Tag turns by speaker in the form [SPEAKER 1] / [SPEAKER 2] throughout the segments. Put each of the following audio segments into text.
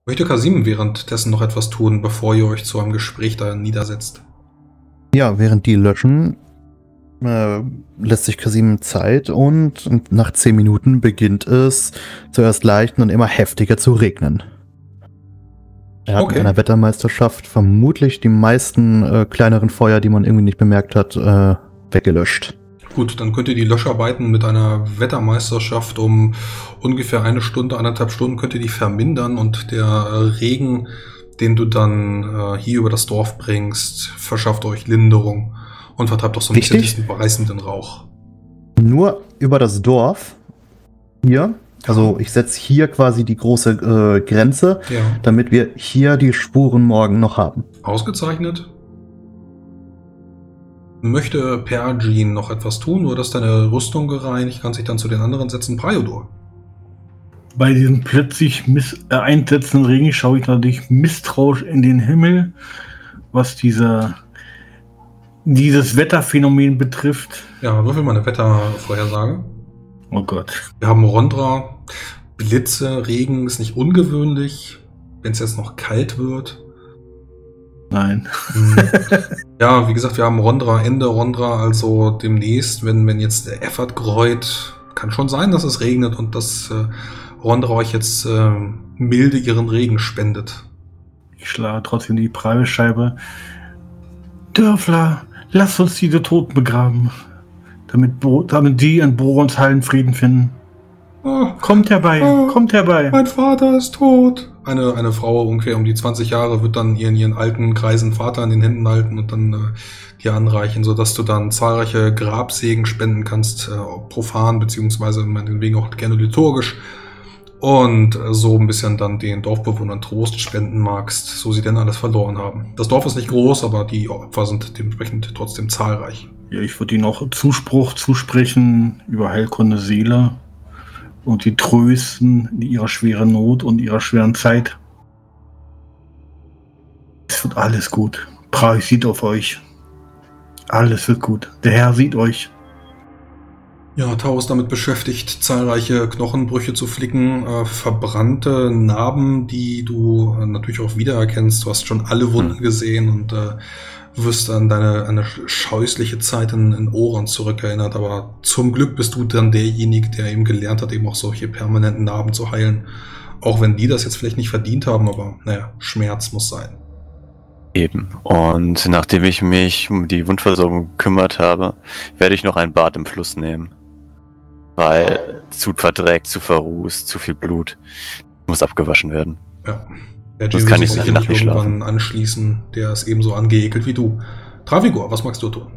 [SPEAKER 1] Möchte Kasim währenddessen noch etwas tun, bevor ihr euch zu einem Gespräch da niedersetzt?
[SPEAKER 2] Ja, während die löschen, lässt sich Kasim Zeit und nach 10 Minuten beginnt es zuerst leicht und immer heftiger zu regnen. Er hat mit einer Wettermeisterschaft vermutlich die meisten kleineren Feuer, die man irgendwie nicht bemerkt hat, weggelöscht.
[SPEAKER 1] Gut, dann könnt ihr die Löscharbeiten mit einer Wettermeisterschaft um ungefähr 1 Stunde, 1,5 Stunden könnt ihr die vermindern und der Regen, den du dann hier über das Dorf bringst, verschafft euch Linderung und vertreibt auch so ein bisschen diesen reißenden Rauch.
[SPEAKER 2] Nur über das Dorf hier. Also ich setze hier quasi die große Grenze, damit wir hier die Spuren morgen noch haben.
[SPEAKER 1] Ausgezeichnet. Möchte Pergin noch etwas tun, oder ist deine Rüstung gereinigt, kann sich dann zu den anderen setzen? Priodor.
[SPEAKER 3] Bei diesem plötzlich einsetzenden Regen schaue ich natürlich misstrauisch in den Himmel, was dieses Wetterphänomen betrifft.
[SPEAKER 1] Ja, würfel mal eine Wettervorhersage.
[SPEAKER 3] Oh Gott.
[SPEAKER 1] Wir haben Rondra, Blitze, Regen ist nicht ungewöhnlich, wenn es jetzt noch kalt wird.
[SPEAKER 3] Nein.
[SPEAKER 1] Ja, wie gesagt, wir haben Rondra, Ende Rondra, also demnächst, wenn jetzt der Effort greut, kann schon sein, dass es regnet und dass Rondra euch jetzt milde ihren Regen spendet.
[SPEAKER 3] Ich schlage trotzdem die Preibescheibe. Dörfler, lasst uns diese Toten begraben, damit die in Borons Hallen Frieden finden.
[SPEAKER 1] Oh,
[SPEAKER 3] kommt herbei, kommt herbei.
[SPEAKER 1] Mein Vater ist tot. Eine Frau ungefähr um die 20 Jahre wird dann ihren alten, greisen Vater in den Händen halten und dann dir anreichen, sodass du dann zahlreiche Grabsägen spenden kannst, profan, beziehungsweise meinetwegen auch gerne liturgisch. Und so ein bisschen dann den Dorfbewohnern Trost spenden magst, so sie denn alles verloren haben. Das Dorf ist nicht groß, aber die Opfer sind dementsprechend trotzdem zahlreich.
[SPEAKER 3] Ja, ich würde ihnen auch Zuspruch zusprechen über Heilkunde Seele und die trösten in ihrer schweren Not und ihrer schweren Zeit. Es wird alles gut. Prag sieht auf euch. Alles wird gut. Der Herr sieht euch.
[SPEAKER 1] Ja, Tau ist damit beschäftigt, zahlreiche Knochenbrüche zu flicken, verbrannte Narben, die du natürlich auch wiedererkennst. Du hast schon alle Wunden gesehen und wirst an eine scheußliche Zeit in Oran zurückerinnert. Aber zum Glück bist du dann derjenige, der eben gelernt hat, eben auch solche permanenten Narben zu heilen. Auch wenn die das jetzt vielleicht nicht verdient haben, aber naja, Schmerz muss sein.
[SPEAKER 4] Eben. Und nachdem ich mich um die Wundversorgung gekümmert habe, werde ich noch ein Bad im Fluss nehmen. Weil zu verdreckt, zu verrußt, zu viel Blut muss abgewaschen werden.
[SPEAKER 1] Ja.
[SPEAKER 4] Das kann ich sicher nicht schlafen.
[SPEAKER 1] Anschließen, der ist ebenso angeekelt wie du. Travigor, was magst du tun?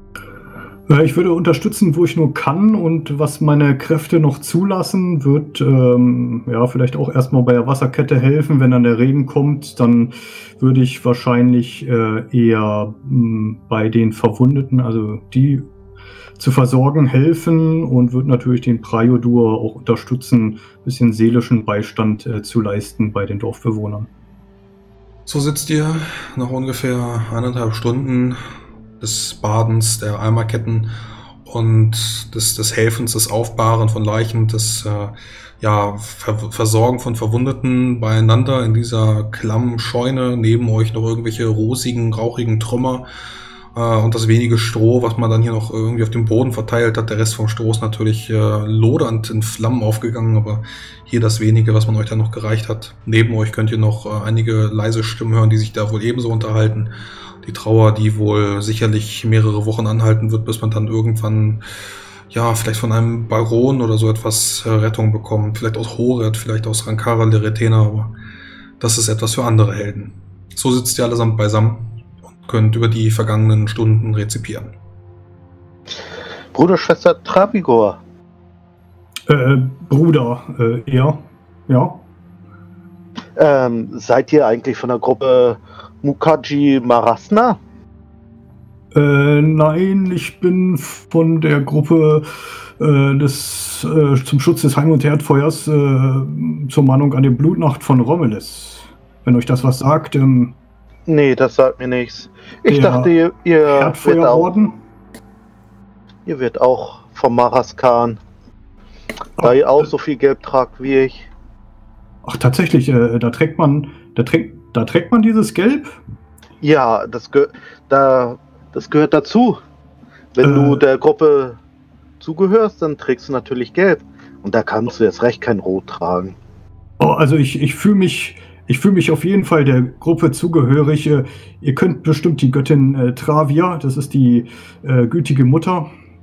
[SPEAKER 5] Ich würde unterstützen, wo ich nur kann, und was meine Kräfte noch zulassen, wird vielleicht auch erstmal bei der Wasserkette helfen. Wenn dann der Regen kommt, dann würde ich wahrscheinlich eher bei den Verwundeten, also die zu versorgen, helfen, und wird natürlich den Priodor auch unterstützen, ein bisschen seelischen Beistand zu leisten bei den Dorfbewohnern.
[SPEAKER 1] So sitzt ihr nach ungefähr 1,5 Stunden des Badens, der Eimerketten und des Helfens, des Aufbahren von Leichen, des Versorgen von Verwundeten beieinander in dieser klammen Scheune. Neben euch noch irgendwelche rosigen, rauchigen Trümmer und das wenige Stroh, was man dann hier noch irgendwie auf dem Boden verteilt hat. Der Rest vom Stroh ist natürlich lodernd in Flammen aufgegangen, aber hier das wenige, was man euch dann noch gereicht hat. Neben euch könnt ihr noch einige leise Stimmen hören, die sich da wohl ebenso unterhalten. Die Trauer, die wohl sicherlich mehrere Wochen anhalten wird, bis man dann irgendwann, ja, vielleicht von einem Baron oder so etwas Rettung bekommt. Vielleicht aus Horet, vielleicht aus Rankara Leretena, aber das ist etwas für andere Helden. So sitzt ihr allesamt beisammen und könnt über die vergangenen Stunden rezipieren.
[SPEAKER 6] Bruder, Schwester Travigor.
[SPEAKER 5] Bruder, ja.
[SPEAKER 6] Seid ihr eigentlich von der Gruppe Mukaji Marasna?
[SPEAKER 5] Nein, ich bin von der Gruppe zum Schutz des Heim- und Herdfeuers zur Mahnung an die Blutnacht von Rommeles. Wenn euch das was sagt.
[SPEAKER 6] Nee, das sagt mir nichts. Ich dachte, ihr wird auch vom Maraskan, da ihr auch so viel Gelb tragt wie ich.
[SPEAKER 5] Ach, tatsächlich, da trägt man dieses Gelb?
[SPEAKER 6] Ja, das gehört dazu. Wenn du der Gruppe zugehörst, dann trägst du natürlich gelb. Und da kannst du jetzt recht kein Rot tragen.
[SPEAKER 5] Oh, also ich fühle mich auf jeden Fall der Gruppe zugehörig. Ihr könnt bestimmt die Göttin Travia, das ist die gütige Mutter.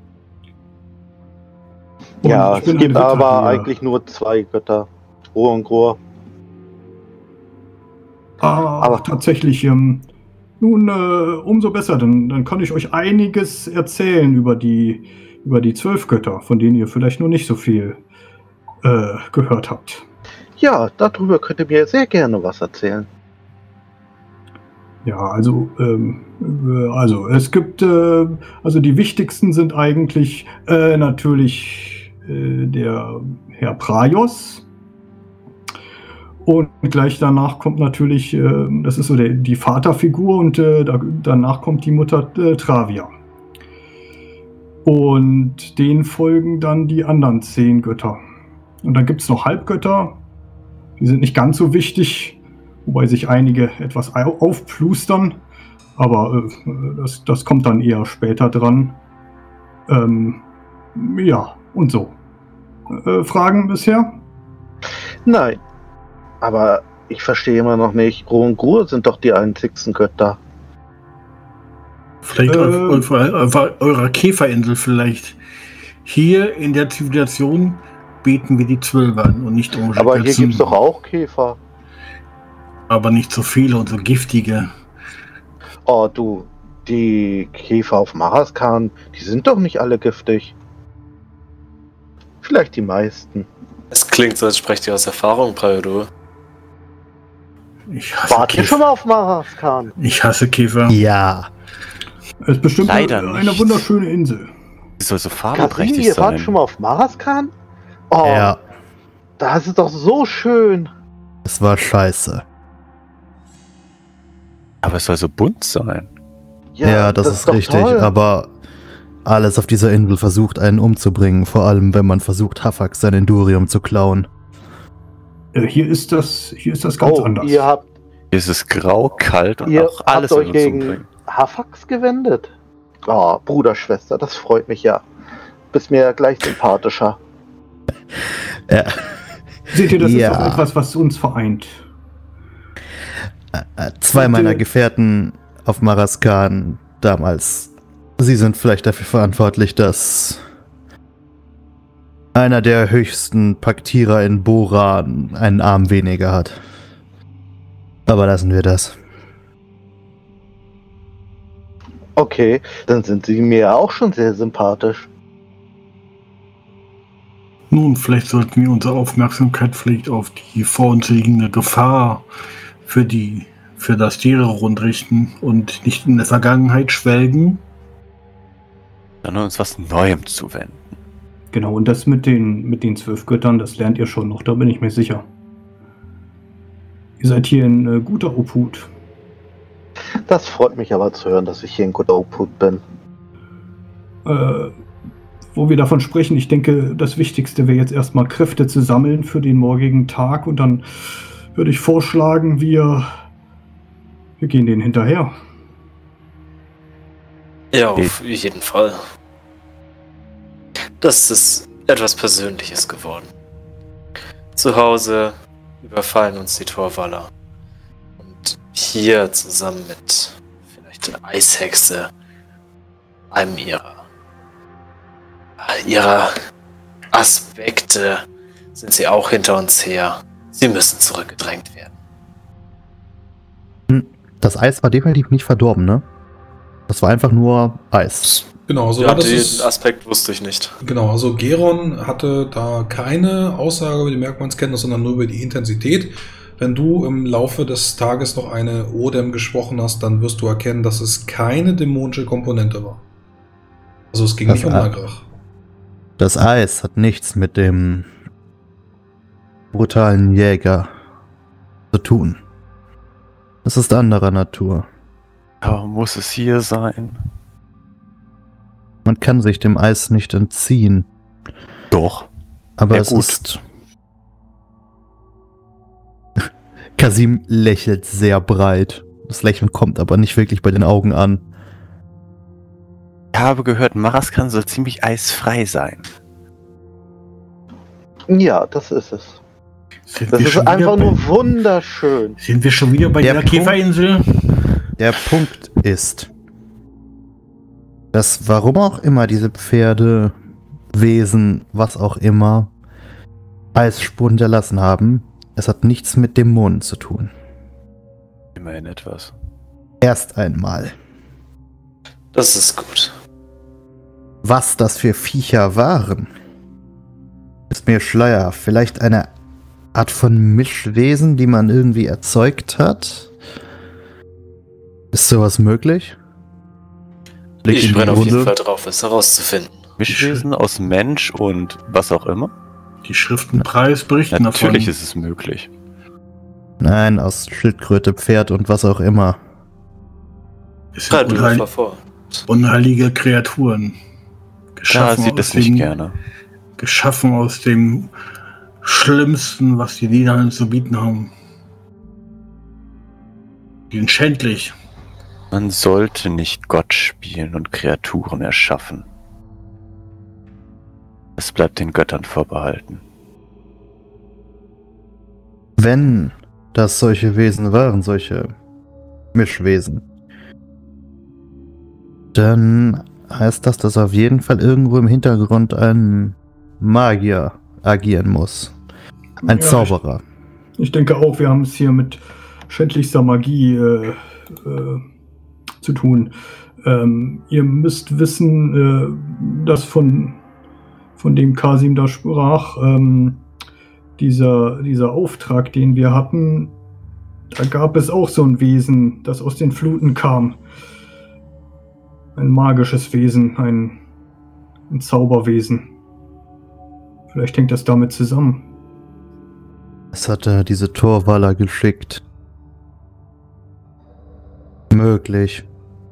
[SPEAKER 5] Und
[SPEAKER 6] Ja,
[SPEAKER 5] ich bin
[SPEAKER 6] es gibt
[SPEAKER 5] ein Ritter
[SPEAKER 6] aber
[SPEAKER 5] hier.
[SPEAKER 6] eigentlich nur 2 Götter. Grohr und Grohr.
[SPEAKER 5] Aber tatsächlich, nun, umso besser, dann kann ich euch einiges erzählen über die 12 Götter, von denen ihr vielleicht noch nicht so viel gehört habt.
[SPEAKER 6] Ja, darüber könnt ihr mir sehr gerne was erzählen.
[SPEAKER 5] Ja, also es gibt, also die wichtigsten sind eigentlich natürlich der Herr Praios. Und gleich danach kommt natürlich, das ist so die Vaterfigur und danach kommt die Mutter Travia. Und denen folgen dann die anderen 10 Götter. Und dann gibt es noch Halbgötter, die sind nicht ganz so wichtig, wobei sich einige etwas aufplustern, aber das kommt dann eher später dran. Ja, und so. Fragen bisher?
[SPEAKER 6] Nein. Aber ich verstehe immer noch nicht. Grohr und Grohr sind doch die einzigsten Götter.
[SPEAKER 3] Vielleicht auf eurer Käferinsel vielleicht. Hier in der Zivilisation beten wir die 12 an und nicht unsere
[SPEAKER 6] Aber hier
[SPEAKER 3] Götzen.
[SPEAKER 6] gibt es doch auch Käfer.
[SPEAKER 3] Aber nicht so viele und so giftige.
[SPEAKER 6] Oh, du, die Käfer auf Maraskan, die sind doch nicht alle giftig. Vielleicht die meisten.
[SPEAKER 7] Es klingt so, als sprecht ihr aus Erfahrung, Priodo.
[SPEAKER 3] Ich hasse
[SPEAKER 6] Wart ihr
[SPEAKER 3] Käfer.
[SPEAKER 6] schon mal auf Maraskan?
[SPEAKER 3] Ich hasse Käfer.
[SPEAKER 2] Ja.
[SPEAKER 5] Es ist bestimmt
[SPEAKER 4] Leider
[SPEAKER 5] eine
[SPEAKER 4] nicht.
[SPEAKER 5] wunderschöne Insel.
[SPEAKER 4] Die soll so
[SPEAKER 6] Karin,
[SPEAKER 4] farbenprächtig
[SPEAKER 6] ihr wart
[SPEAKER 4] sein.
[SPEAKER 6] schon mal auf Maraskan? Oh,
[SPEAKER 2] Ja,
[SPEAKER 6] das ist doch so schön.
[SPEAKER 2] es war scheiße.
[SPEAKER 4] Aber es soll so bunt sein.
[SPEAKER 2] Ja, das ist
[SPEAKER 6] doch
[SPEAKER 2] richtig,
[SPEAKER 6] toll.
[SPEAKER 2] aber alles auf dieser Insel versucht einen umzubringen, vor allem wenn man versucht, Hafax sein Endurium zu klauen.
[SPEAKER 5] Hier ist das ganz anders.
[SPEAKER 6] Ihr habt
[SPEAKER 4] Hier ist es grau, kalt und
[SPEAKER 6] Ihr
[SPEAKER 4] auch alles
[SPEAKER 6] habt euch
[SPEAKER 4] in
[SPEAKER 6] gegen
[SPEAKER 4] umbringen.
[SPEAKER 6] Hafax gewendet? Oh, Bruder, Schwester, das freut mich ja. Bist mir ja gleich sympathischer.
[SPEAKER 2] Ja.
[SPEAKER 5] Seht ihr, das
[SPEAKER 2] Ja.
[SPEAKER 5] ist doch etwas, was uns vereint.
[SPEAKER 2] Zwei
[SPEAKER 5] Und,
[SPEAKER 2] meiner Gefährten auf Maraskan damals, sie sind vielleicht dafür verantwortlich, dass einer der höchsten Paktierer in Bora einen Arm weniger hat. Aber lassen wir das.
[SPEAKER 6] Okay, dann sind sie mir ja auch schon sehr sympathisch.
[SPEAKER 3] Nun, vielleicht sollten wir unsere Aufmerksamkeit vielleicht auf die vor uns liegende Gefahr für das Tiere-Rund richten und nicht in der Vergangenheit schwelgen.
[SPEAKER 4] Sondern uns was Neuem zuwenden.
[SPEAKER 5] Genau, und das mit den 12 Göttern, das lernt ihr schon noch, da bin ich mir sicher. Ihr seid hier in guter Obhut.
[SPEAKER 6] Das freut mich aber zu hören, dass ich hier in guter Obhut bin.
[SPEAKER 5] Wo wir davon sprechen, ich denke, das Wichtigste wäre jetzt erstmal Kräfte zu sammeln für den morgigen Tag und dann würde ich vorschlagen, wir gehen denen hinterher.
[SPEAKER 7] Ja, auf jeden Fall. Das ist etwas Persönliches geworden. Zu Hause überfallen uns die Torwaller. Und hier zusammen mit vielleicht der Eishexe, einem ihrer Aspekte, sind sie auch hinter uns her. Sie müssen zurückgedrängt werden.
[SPEAKER 2] Das Eis war definitiv nicht verdorben, ne? Das war einfach nur Eis.
[SPEAKER 1] Genau, so
[SPEAKER 7] Ja,
[SPEAKER 1] war das.
[SPEAKER 7] den
[SPEAKER 1] ist-
[SPEAKER 7] Aspekt wusste ich nicht.
[SPEAKER 1] Genau, also Geron hatte da keine Aussage über die Merkmalskenntnis, sondern nur über die Intensität. Wenn du im Laufe des Tages noch eine Odem gesprochen hast, dann wirst du erkennen, dass es keine dämonische Komponente war. Also es ging
[SPEAKER 2] Das
[SPEAKER 1] nicht um
[SPEAKER 2] war-
[SPEAKER 1] Nagrach.
[SPEAKER 2] Das Eis hat nichts mit dem brutalen Jäger zu tun. Es ist anderer Natur.
[SPEAKER 4] Aber muss es hier sein?
[SPEAKER 2] Man kann sich dem Eis nicht entziehen.
[SPEAKER 4] Doch.
[SPEAKER 2] Aber
[SPEAKER 4] Ja,
[SPEAKER 2] es
[SPEAKER 4] gut.
[SPEAKER 2] ist Kasim lächelt sehr breit. Das Lächeln kommt aber nicht wirklich bei den Augen an.
[SPEAKER 4] Ich habe gehört, Maraskan soll ziemlich eisfrei sein.
[SPEAKER 6] Ja, das ist es.
[SPEAKER 3] Sind
[SPEAKER 6] Das
[SPEAKER 3] wir
[SPEAKER 6] ist
[SPEAKER 3] schon
[SPEAKER 6] einfach
[SPEAKER 3] wieder
[SPEAKER 6] nur wunderschön.
[SPEAKER 3] Sind wir schon wieder bei
[SPEAKER 2] Der
[SPEAKER 3] der
[SPEAKER 2] Punkt-
[SPEAKER 3] Käferinsel?
[SPEAKER 2] Der Punkt ist, dass warum auch immer diese Pferde, Wesen, was auch immer, Eisspuren hinterlassen haben, es hat nichts mit Dämonen zu tun.
[SPEAKER 4] Immerhin etwas.
[SPEAKER 2] Erst einmal.
[SPEAKER 7] Das ist gut.
[SPEAKER 2] Was das für Viecher waren, ist mir schleierhaft. Vielleicht eine Art von Mischwesen, die man irgendwie erzeugt hat? Ist sowas möglich? Blick
[SPEAKER 7] Ich
[SPEAKER 2] in die
[SPEAKER 7] brenne auf jeden
[SPEAKER 2] Runde.
[SPEAKER 7] Fall drauf, es herauszufinden.
[SPEAKER 4] Mischwesen aus Mensch und was auch immer?
[SPEAKER 3] Die Schriftenpreis berichten
[SPEAKER 4] Natürlich
[SPEAKER 3] davon.
[SPEAKER 4] ist es möglich.
[SPEAKER 2] Nein, aus Schildkröte, Pferd und was auch immer.
[SPEAKER 3] Es
[SPEAKER 7] Bereite
[SPEAKER 3] sind
[SPEAKER 7] du das mal vor.
[SPEAKER 3] unheilige Kreaturen.
[SPEAKER 4] Ja, sieht
[SPEAKER 3] aus
[SPEAKER 4] es nicht
[SPEAKER 3] dem-
[SPEAKER 4] gerne.
[SPEAKER 3] Geschaffen aus dem Schlimmsten, was die Niederlande zu bieten haben. Die sind schändlich.
[SPEAKER 4] Man sollte nicht Gott spielen und Kreaturen erschaffen. Es bleibt den Göttern vorbehalten.
[SPEAKER 2] Wenn das solche Wesen waren, solche Mischwesen, dann heißt das, dass auf jeden Fall irgendwo im Hintergrund ein Magier agieren muss. Ein
[SPEAKER 5] Ja,
[SPEAKER 2] Zauberer.
[SPEAKER 5] Ich denke auch, wir haben es hier mit schändlichster Magie zu tun. Ihr müsst wissen, dass von dem Kasim da sprach, dieser Auftrag, den wir hatten, da gab es auch so ein Wesen, das aus den Fluten kam. Ein magisches Wesen, ein Zauberwesen. Vielleicht hängt das damit zusammen.
[SPEAKER 2] Es hat er diese Torwaller geschickt. Möglich.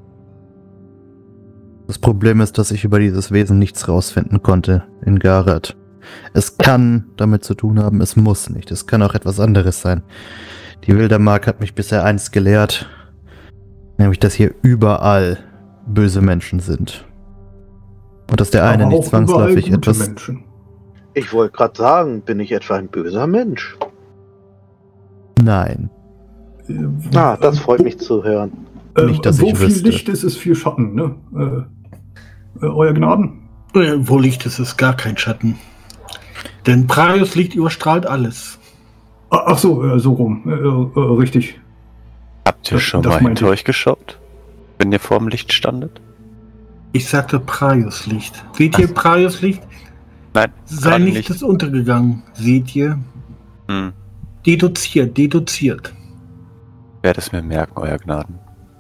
[SPEAKER 2] Das Problem ist, dass ich über dieses Wesen nichts rausfinden konnte in Garat. Es kann damit zu tun haben, es muss nicht. Es kann auch etwas anderes sein. Die Wildermark hat mich bisher eins gelehrt, nämlich, dass hier überall böse Menschen sind. Und dass der eine
[SPEAKER 5] Aber
[SPEAKER 2] nicht
[SPEAKER 5] auch überall
[SPEAKER 2] zwangsläufig
[SPEAKER 5] gute
[SPEAKER 2] etwas...
[SPEAKER 5] Menschen.
[SPEAKER 6] Ich wollte gerade sagen, bin ich etwa ein böser Mensch?
[SPEAKER 2] Nein.
[SPEAKER 6] Das freut mich zu hören.
[SPEAKER 2] Nicht, dass
[SPEAKER 5] so
[SPEAKER 2] ich
[SPEAKER 5] viel
[SPEAKER 2] wüsste.
[SPEAKER 5] Licht ist es viel Schatten, ne? Euer Gnaden?
[SPEAKER 3] Wo Licht ist, ist gar kein Schatten. Denn Praios Licht überstrahlt alles.
[SPEAKER 5] Ach so, so rum. Richtig.
[SPEAKER 4] Habt ihr
[SPEAKER 5] Das-
[SPEAKER 4] schon
[SPEAKER 5] das
[SPEAKER 4] mal
[SPEAKER 5] meinte
[SPEAKER 4] hinter
[SPEAKER 5] ich.
[SPEAKER 4] euch geschaut? Wenn ihr vorm Licht standet?
[SPEAKER 3] Ich sagte Praios Licht. Seht ihr Praios Licht?
[SPEAKER 4] Nein,
[SPEAKER 3] Sein
[SPEAKER 4] gerade
[SPEAKER 3] Licht
[SPEAKER 4] nicht.
[SPEAKER 3] ist untergegangen. Seht ihr?
[SPEAKER 4] Hm.
[SPEAKER 3] Deduziert.
[SPEAKER 4] Werde es mir merken, euer Gnaden.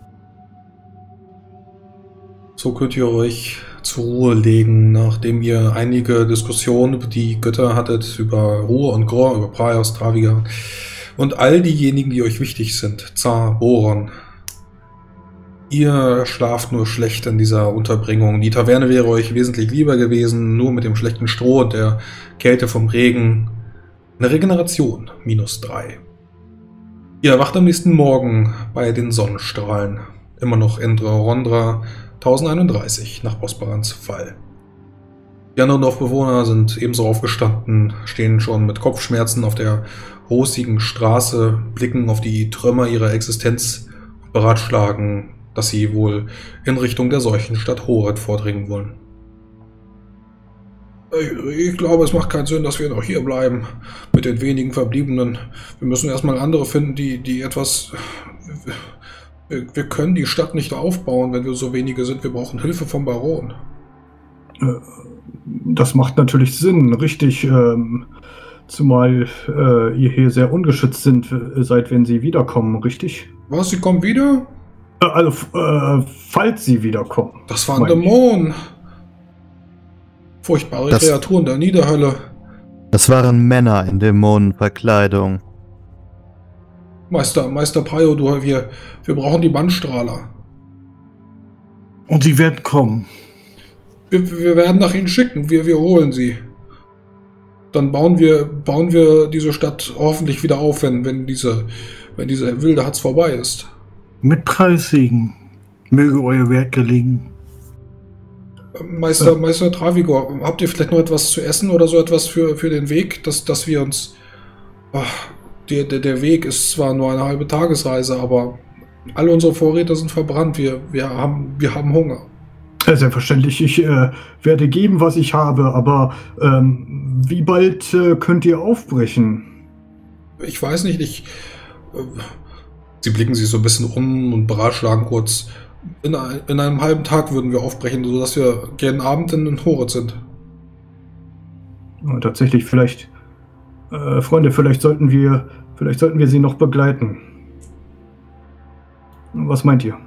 [SPEAKER 1] So könnt ihr euch zur Ruhe legen, nachdem ihr einige Diskussionen über die Götter hattet, über Ruhr und Gor, über Praios, Traviga und all diejenigen, die euch wichtig sind, Zar, Boron. Ihr schlaft nur schlecht in dieser Unterbringung. Die Taverne wäre euch wesentlich lieber gewesen, nur mit dem schlechten Stroh und der Kälte vom Regen. Eine Regeneration, -3. Ihr erwacht am nächsten Morgen bei den Sonnenstrahlen. Immer noch Endra Rondra 1031 nach Bosbarans Fall. Die anderen Dorfbewohner sind ebenso aufgestanden, stehen schon mit Kopfschmerzen auf der rußigen Straße, blicken auf die Trümmer ihrer Existenz und beratschlagen, dass sie wohl in Richtung der Seuchenstadt Hored vordringen wollen. Ich glaube, es macht keinen Sinn, dass wir noch hier bleiben mit den wenigen Verbliebenen. Wir müssen erstmal andere finden, die etwas... Wir können die Stadt nicht aufbauen, wenn wir so wenige sind. Wir brauchen Hilfe vom Baron.
[SPEAKER 5] Das macht natürlich Sinn, richtig. Zumal ihr hier sehr ungeschützt sind, seid, wenn sie wiederkommen, richtig?
[SPEAKER 1] Was, sie kommen wieder?
[SPEAKER 5] Falls sie wiederkommen.
[SPEAKER 1] Das waren
[SPEAKER 5] Mein ich.
[SPEAKER 1] Dämonen. Furchtbare
[SPEAKER 2] Das-
[SPEAKER 1] Kreaturen der Niederhölle.
[SPEAKER 2] Das waren Männer in Dämonenverkleidung.
[SPEAKER 1] Meister Payo, wir brauchen die Bandstrahler.
[SPEAKER 3] Und sie werden kommen.
[SPEAKER 1] Wir werden nach ihnen schicken. Wir holen sie. dann bauen wir diese Stadt hoffentlich wieder auf, wenn diese wilde Hatz vorbei ist.
[SPEAKER 3] Mit Preissegen. Möge euer Wert gelingen.
[SPEAKER 1] Meister Travigor, habt ihr vielleicht noch etwas zu essen oder so etwas für den Weg, dass wir uns... Der Weg ist zwar nur eine halbe Tagesreise, aber alle unsere Vorräte sind verbrannt. Wir haben Hunger.
[SPEAKER 5] Selbstverständlich, ich werde geben, was ich habe, aber wie bald könnt ihr aufbrechen?
[SPEAKER 1] Ich weiß nicht, Sie blicken sich so ein bisschen um und beratschlagen kurz. In einem halben Tag würden wir aufbrechen, sodass wir gegen Abend in Horet sind.
[SPEAKER 5] Tatsächlich, vielleicht, Freunde, vielleicht sollten wir sie noch begleiten. Was meint ihr?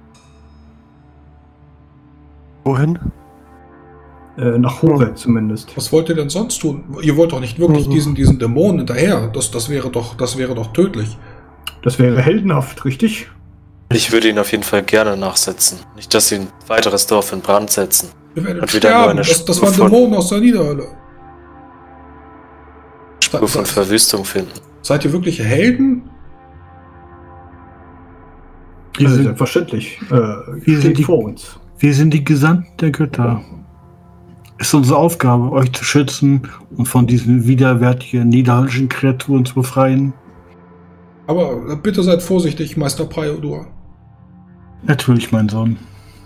[SPEAKER 4] Wohin?
[SPEAKER 5] Nach Horet zumindest.
[SPEAKER 1] Was wollt ihr denn sonst tun? Ihr wollt doch nicht wirklich diesen Dämonen hinterher. Das wäre doch tödlich.
[SPEAKER 5] Das wäre heldenhaft, richtig?
[SPEAKER 7] Ich würde ihn auf jeden Fall gerne nachsetzen. Nicht, dass sie ein weiteres Dorf in Brand setzen.
[SPEAKER 1] Wir werden
[SPEAKER 7] Und wieder nur
[SPEAKER 1] sterben.
[SPEAKER 7] eine
[SPEAKER 1] Das waren Dämonen aus der Niederhölle.
[SPEAKER 7] Spur von Verwüstung finden.
[SPEAKER 1] Seid ihr wirkliche Helden?
[SPEAKER 5] Selbstverständlich. Steht vor uns.
[SPEAKER 3] Wir sind die Gesandten der Götter. Es ist unsere Aufgabe, euch zu schützen und von diesen widerwärtigen niederländischen Kreaturen zu befreien.
[SPEAKER 1] Aber bitte seid vorsichtig, Meister Priodur.
[SPEAKER 3] Natürlich, mein Sohn.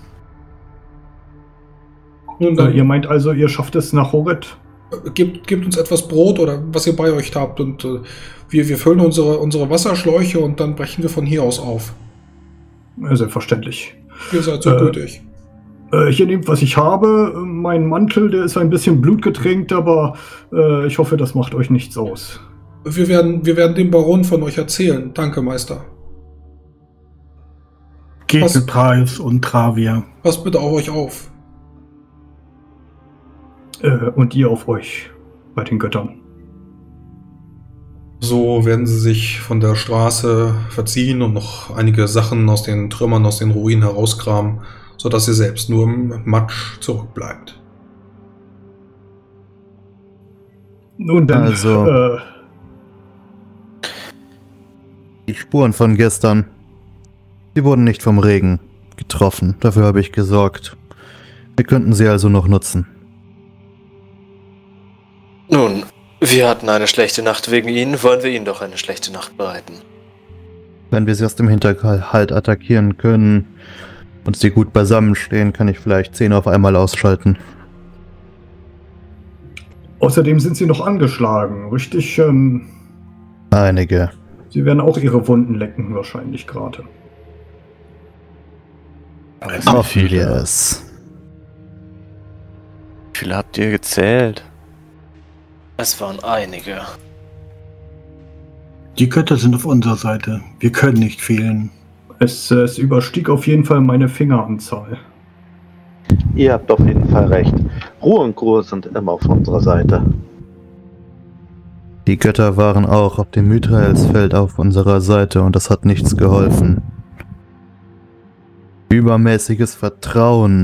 [SPEAKER 1] Nun dann,
[SPEAKER 5] Ihr meint also, ihr schafft es nach Horet?
[SPEAKER 1] gebt uns etwas Brot oder was ihr bei euch habt und wir füllen unsere Wasserschläuche und dann brechen wir von hier aus auf.
[SPEAKER 5] Selbstverständlich.
[SPEAKER 1] Ihr seid so gütig.
[SPEAKER 5] Hier nehmt, was ich habe. Mein Mantel, der ist ein bisschen blutgetränkt, aber ich hoffe, das macht euch nichts aus.
[SPEAKER 1] Wir werden dem Baron von euch erzählen. Danke, Meister.
[SPEAKER 3] Geht mit Preis und Travia.
[SPEAKER 1] Passt bitte auf euch auf.
[SPEAKER 5] Und ihr auf euch, bei den Göttern.
[SPEAKER 1] So werden sie sich von der Straße verziehen und noch einige Sachen aus den Trümmern, aus den Ruinen herauskramen, sodass ihr selbst nur im Matsch zurückbleibt.
[SPEAKER 5] Nun dann,
[SPEAKER 2] Also, die Spuren von gestern, die wurden nicht vom Regen getroffen. Dafür habe ich gesorgt. Wir könnten sie also noch nutzen.
[SPEAKER 7] Nun, wir hatten eine schlechte Nacht wegen ihnen, wollen wir ihnen doch eine schlechte Nacht bereiten.
[SPEAKER 2] Wenn wir sie aus dem Hinterhalt attackieren können und sie gut beisammenstehen, kann ich vielleicht 10 auf einmal ausschalten.
[SPEAKER 5] außerdem sind sie noch angeschlagen, richtig?
[SPEAKER 2] Einige.
[SPEAKER 5] Sie werden auch ihre Wunden lecken, wahrscheinlich gerade.
[SPEAKER 2] Hoffen wir es.
[SPEAKER 4] Wie viele habt ihr gezählt?
[SPEAKER 7] Es waren einige.
[SPEAKER 3] Die Götter sind auf unserer Seite. Wir können nicht fehlen.
[SPEAKER 5] Es überstieg auf jeden Fall meine Fingeranzahl.
[SPEAKER 6] Ihr habt auf jeden Fall recht. Ruhe und Groß sind immer auf unserer Seite.
[SPEAKER 2] Die Götter waren auch auf dem Mythraelsfeld auf unserer Seite und das hat nichts geholfen. Übermäßiges Vertrauen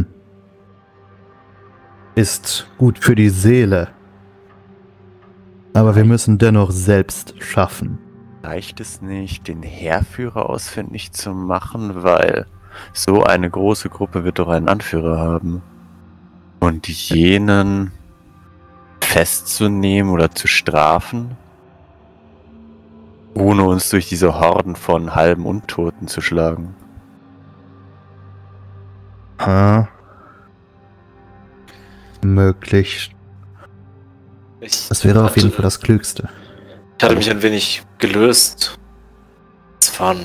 [SPEAKER 2] ist gut für die Seele. Aber wir müssen dennoch selbst schaffen.
[SPEAKER 4] Reicht es nicht, den Heerführer ausfindig zu machen, weil so eine große Gruppe wird doch einen Anführer haben. Und jenen festzunehmen oder zu strafen, ohne uns durch diese Horden von halben Untoten zu schlagen.
[SPEAKER 2] Möglich. Das wäre auf jeden Fall das Klügste.
[SPEAKER 7] Ich hatte mich ein wenig gelöst. Es war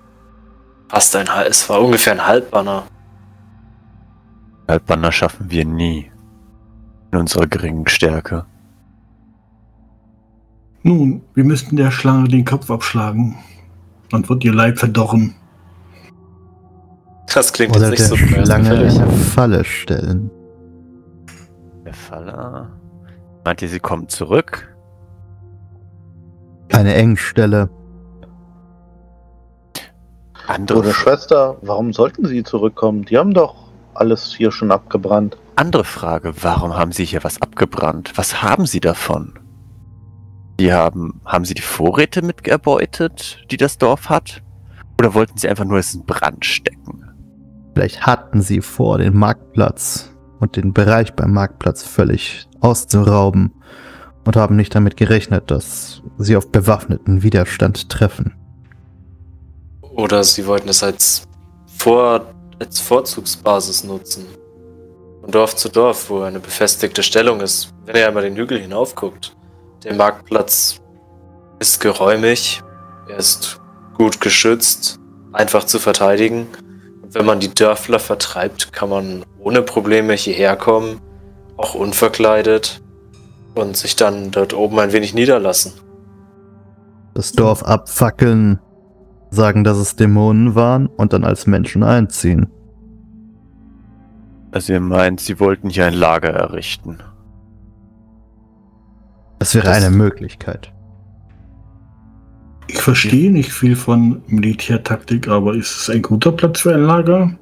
[SPEAKER 7] ungefähr ein Halbbanner.
[SPEAKER 4] Halbbanner schaffen wir nie. In unserer geringen Stärke.
[SPEAKER 3] Nun, wir müssten der Schlange den Kopf abschlagen. Dann wird ihr Leib verdorren.
[SPEAKER 7] Das klingt
[SPEAKER 2] Oder
[SPEAKER 7] jetzt nicht
[SPEAKER 2] der
[SPEAKER 7] so
[SPEAKER 2] Schlange
[SPEAKER 7] gefährlich.
[SPEAKER 2] eine Falle stellen.
[SPEAKER 4] Der Falle? Meint ihr, sie kommt zurück?
[SPEAKER 2] Eine Engstelle.
[SPEAKER 6] Bruder, Schwester, warum sollten sie zurückkommen? Die haben doch alles hier schon abgebrannt.
[SPEAKER 4] Andere Frage, warum haben sie hier was abgebrannt? Was haben sie davon? Haben Sie die Vorräte mitgeerbeutet, die das Dorf hat? Oder wollten Sie einfach nur es in Brand stecken?
[SPEAKER 2] Vielleicht hatten sie vor, den Marktplatz und den Bereich beim Marktplatz völlig auszurauben und haben nicht damit gerechnet, dass sie auf bewaffneten Widerstand treffen.
[SPEAKER 7] Oder sie wollten es als Vorzugsbasis nutzen. Von Dorf zu Dorf, wo eine befestigte Stellung ist. Wenn ihr einmal den Hügel hinaufguckt, der Marktplatz ist geräumig, er ist gut geschützt, einfach zu verteidigen. Und wenn man die Dörfler vertreibt, kann man ohne Probleme hierher kommen, auch unverkleidet, und sich dann dort oben ein wenig niederlassen.
[SPEAKER 2] Das Dorf abfackeln, sagen, dass es Dämonen waren und dann als Menschen einziehen.
[SPEAKER 4] Also ihr meint, Sie wollten hier ein Lager errichten?
[SPEAKER 2] Das wäre eine Möglichkeit.
[SPEAKER 3] Ich verstehe nicht viel von Militärtaktik, aber ist es ein guter Platz für ein Lager?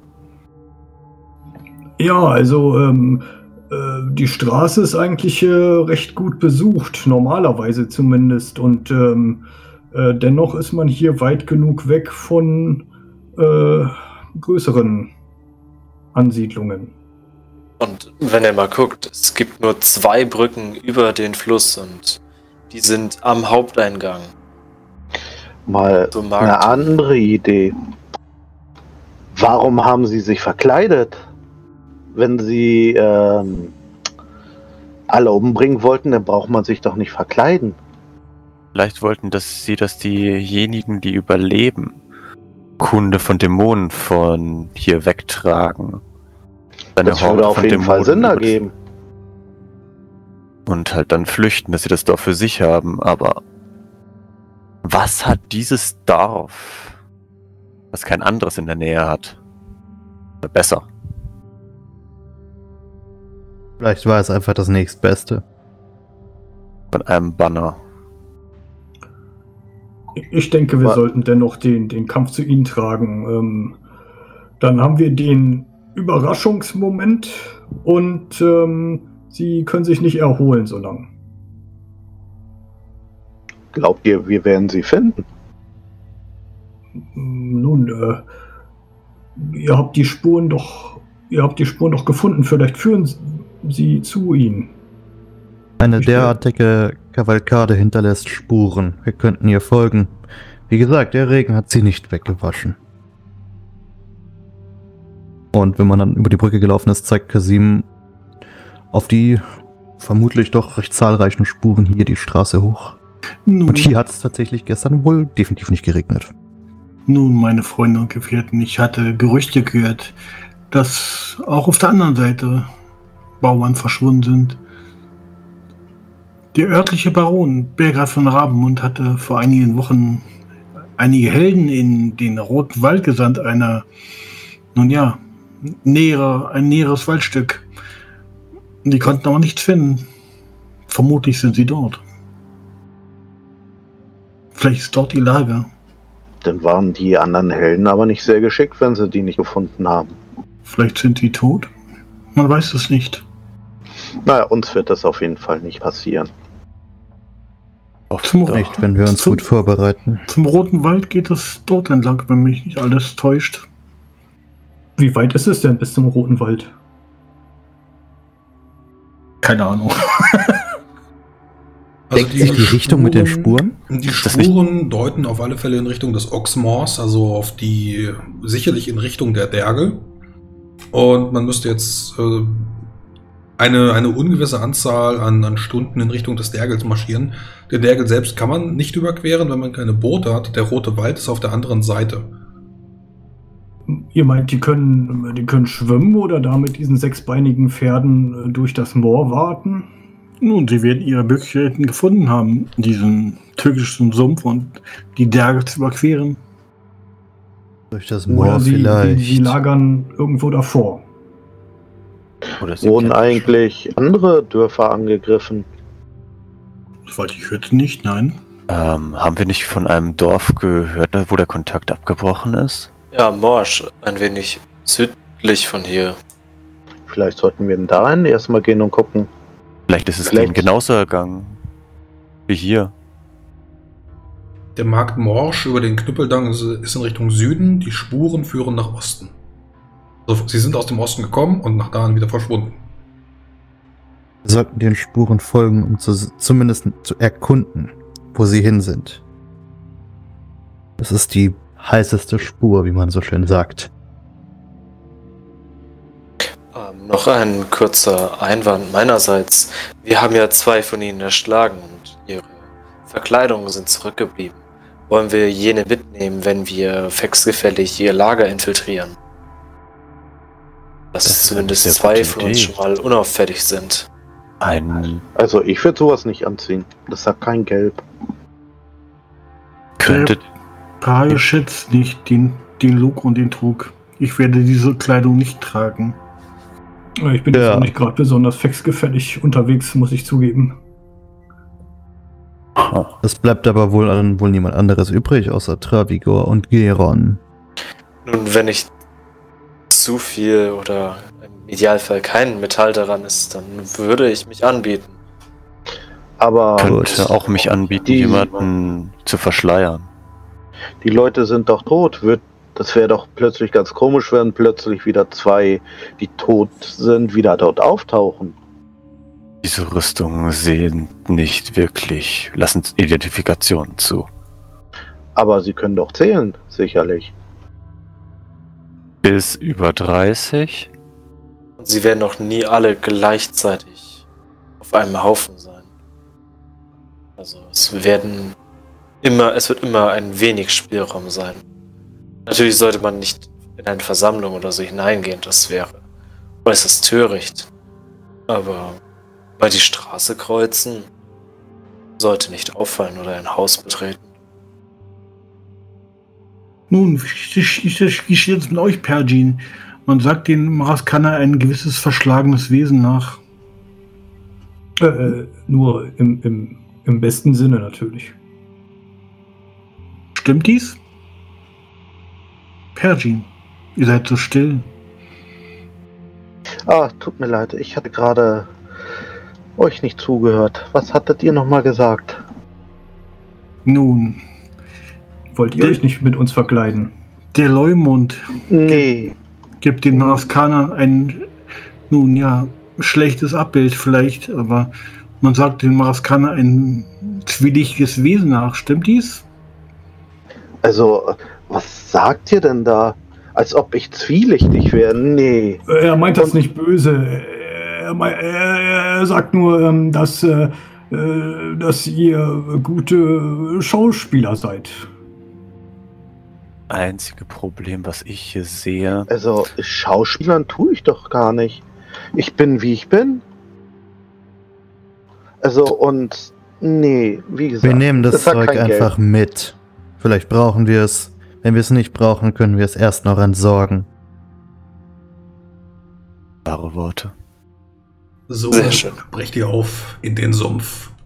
[SPEAKER 5] Ja, also die Straße ist eigentlich recht gut besucht, normalerweise zumindest. Und dennoch ist man hier weit genug weg von größeren Ansiedlungen.
[SPEAKER 7] Und wenn ihr mal guckt, es gibt nur 2 Brücken über den Fluss und die sind am Haupteingang.
[SPEAKER 6] Mal
[SPEAKER 7] Zum
[SPEAKER 6] eine
[SPEAKER 7] Markt.
[SPEAKER 6] andere Idee. Warum haben sie sich verkleidet? Wenn sie alle umbringen wollten, dann braucht man sich doch nicht verkleiden.
[SPEAKER 4] Vielleicht wollten Sie, dass diejenigen, die überleben, Kunde von Dämonen von hier wegtragen.
[SPEAKER 6] Das würde auf jeden Fall Sinn ergeben.
[SPEAKER 4] Und halt dann flüchten, dass sie das Dorf für sich haben. Aber was hat dieses Dorf, was kein anderes in der Nähe hat? Besser.
[SPEAKER 2] Vielleicht war es einfach das nächstbeste.
[SPEAKER 4] Von einem Banner.
[SPEAKER 5] Ich denke, wir sollten dennoch den Kampf zu ihnen tragen. Dann haben wir den Überraschungsmoment und sie können sich nicht erholen so lange.
[SPEAKER 6] Glaubt ihr, wir werden sie finden?
[SPEAKER 5] Nun, ihr habt die Spuren doch gefunden. Vielleicht führen sie zu ihnen.
[SPEAKER 2] Eine derartige Kavalkade hinterlässt Spuren. Wir könnten ihr folgen. Wie gesagt, der Regen hat sie nicht weggewaschen. Und wenn man dann über die Brücke gelaufen ist, zeigt Kasim auf die vermutlich doch recht zahlreichen Spuren hier die Straße hoch. Und hier hat es tatsächlich gestern wohl definitiv nicht geregnet.
[SPEAKER 3] Nun, meine Freunde und Gefährten, ich hatte Gerüchte gehört, dass auch auf der anderen Seite Bauern verschwunden sind. Der örtliche Baron Berger von Rabenmund hatte vor einigen Wochen einige Helden in den Roten Wald gesandt, ein näheres Waldstück. Die konnten aber nichts finden. Vermutlich sind sie dort. Vielleicht ist dort ihr Lager.
[SPEAKER 6] Dann waren die anderen Helden aber nicht sehr geschickt, wenn sie die nicht gefunden haben.
[SPEAKER 3] Vielleicht sind sie tot. Man weiß es nicht.
[SPEAKER 6] Naja, uns wird das auf jeden Fall nicht passieren.
[SPEAKER 2] Nicht, wenn wir uns gut vorbereiten.
[SPEAKER 3] Zum Roten Wald geht es dort entlang, wenn mich nicht alles täuscht.
[SPEAKER 5] Wie weit ist es denn bis zum Roten Wald?
[SPEAKER 3] Keine Ahnung.
[SPEAKER 1] Also
[SPEAKER 2] Deckt sich die Richtung mit den Spuren?
[SPEAKER 1] Die Spuren deuten auf alle Fälle in Richtung des Oxmoors, also sicherlich in Richtung der Dergel. Und man müsste jetzt eine ungewisse Anzahl an Stunden in Richtung des Dergels marschieren. Den Dergel selbst kann man nicht überqueren, wenn man keine Boote hat. Der Rote Wald ist auf der anderen Seite.
[SPEAKER 5] Ihr meint, die können schwimmen oder da mit diesen 6-beinigen Pferden durch das Moor warten?
[SPEAKER 3] Nun, sie werden ihre Möglichkeiten gefunden haben, diesen türkischen Sumpf und die Dergel zu überqueren.
[SPEAKER 2] Durch das Moor
[SPEAKER 5] Oder
[SPEAKER 2] vielleicht.
[SPEAKER 5] sie lagern irgendwo davor.
[SPEAKER 6] Wurden eigentlich andere Dörfer angegriffen?
[SPEAKER 3] Soweit ich hörte nicht, nein.
[SPEAKER 4] Haben wir nicht von einem Dorf gehört, wo der Kontakt abgebrochen ist?
[SPEAKER 7] Ja, Morsch, ein wenig südlich von hier.
[SPEAKER 6] Vielleicht sollten wir dahin erstmal gehen und gucken.
[SPEAKER 4] Vielleicht ist es denen genauso ergangen wie hier.
[SPEAKER 1] Der Markt Morsch über den Knüppeldamm ist in Richtung Süden. Die Spuren führen nach Osten. Also, sie sind aus dem Osten gekommen und nach da wieder verschwunden.
[SPEAKER 2] Wir sollten den Spuren folgen, um zumindest zu erkunden, wo sie hin sind. Das ist die heißeste Spur, wie man so schön sagt.
[SPEAKER 7] Noch ein kurzer Einwand meinerseits. Wir haben ja 2 von ihnen erschlagen und ihre Verkleidungen sind zurückgeblieben. Wollen wir jene mitnehmen, wenn wir fexgefällig ihr Lager infiltrieren? Dass zumindest 2 von uns schon mal unauffällig sind.
[SPEAKER 6] Also ich würde sowas nicht anziehen. Das hat kein Gelb.
[SPEAKER 4] Könntet
[SPEAKER 3] Prahe schätzt nicht den Look und den Trug. Ich werde diese Kleidung nicht tragen.
[SPEAKER 5] Ich bin jetzt auch nicht gerade besonders fexgefällig unterwegs, muss ich zugeben.
[SPEAKER 2] Es bleibt aber wohl niemand anderes übrig, außer Travigor und Geron.
[SPEAKER 7] Nun, wenn nicht zu viel oder im Idealfall kein Metall daran ist, dann würde ich mich anbieten.
[SPEAKER 6] Aber
[SPEAKER 4] könnte auch mich anbieten, jemanden zu verschleiern.
[SPEAKER 6] Die Leute sind doch tot. Das wäre doch plötzlich ganz komisch, wenn plötzlich wieder 2, die tot sind, wieder dort auftauchen.
[SPEAKER 4] Diese Rüstungen sehen nicht wirklich, lassen Identifikationen zu.
[SPEAKER 6] Aber sie können doch zählen, sicherlich.
[SPEAKER 4] Bis über 30?
[SPEAKER 7] Und sie werden auch nie alle gleichzeitig auf einem Haufen sein. Also es wird immer ein wenig Spielraum sein. Natürlich sollte man nicht in eine Versammlung oder so hineingehen, das wäre äußerst töricht. Aber bei die Straße kreuzen sollte nicht auffallen oder ein Haus betreten.
[SPEAKER 3] Nun, wie steht es mit euch, Perjin? Man sagt den Maraskaner ein gewisses verschlagenes Wesen nach.
[SPEAKER 5] Nur im besten Sinne natürlich.
[SPEAKER 3] Stimmt dies? Perjin, ihr seid so still.
[SPEAKER 6] Tut mir leid, ich hatte gerade euch nicht zugehört. Was hattet ihr nochmal gesagt?
[SPEAKER 3] Nun,
[SPEAKER 5] wollt ihr euch nicht mit uns verkleiden?
[SPEAKER 3] Der Leumund
[SPEAKER 6] gibt
[SPEAKER 3] den Maraskanern ein, schlechtes Abbild vielleicht, aber man sagt den Maraskanern ein zwielichtiges Wesen nach. Stimmt dies?
[SPEAKER 6] Also, was sagt ihr denn da? Als ob ich zwielichtig wäre? Nee.
[SPEAKER 5] Er meint das nicht böse. Er sagt nur, dass ihr gute Schauspieler seid.
[SPEAKER 4] Einzige Problem, was ich hier sehe...
[SPEAKER 6] Also, Schauspielern tue ich doch gar nicht. Ich bin, wie ich bin. Also, und... Nee, wie gesagt...
[SPEAKER 2] Wir nehmen das Zeug einfach mit. Vielleicht brauchen wir es. Wenn wir es nicht brauchen, können wir es erst noch entsorgen.
[SPEAKER 4] Klare Worte.
[SPEAKER 1] So,
[SPEAKER 7] sehr schön.
[SPEAKER 1] brecht ihr auf in den Sumpf.